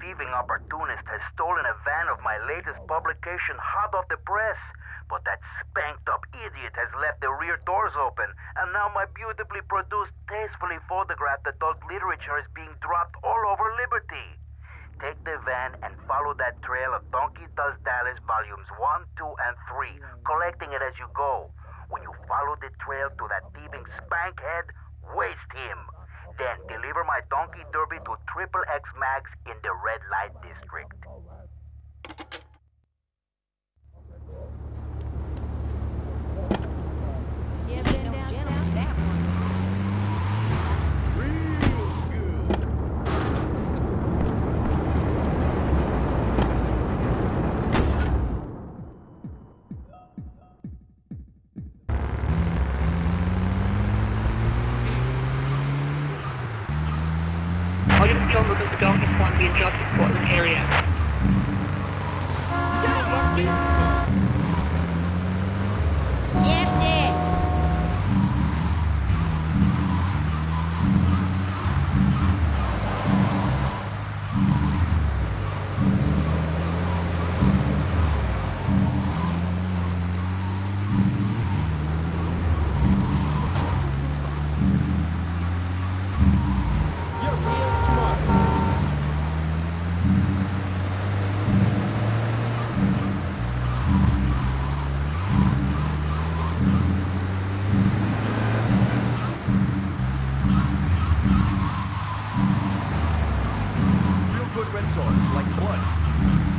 thieving opportunist has stolen a van of my latest publication hot off the press. But that spanked-up idiot has left the rear doors open, and now my beautifully produced, tastefully photographed adult literature is being dropped all over Liberty. Take the van and follow that trail of Donkey Does Dallas volumes 1, 2, and 3, collecting it as you go. When you follow the trail to that thieving spankhead, waste him. Then deliver my Donkey Derby to Triple X Mags in the Red Light District. Yeah, been down that one. All you still moving to Delta Point, be adjusted Portland area. Yes, Dad. You're real smart. Real good red sauce, like blood.